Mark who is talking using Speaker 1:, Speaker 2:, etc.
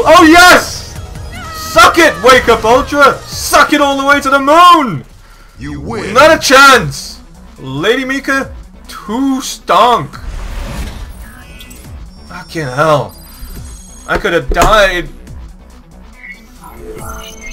Speaker 1: Oh yes! Suck it, Wake Up Ultra! Suck it all the way to the moon!
Speaker 2: You win.
Speaker 1: Not a chance! Lady Mika, too stunk. Fucking hell. I could have died.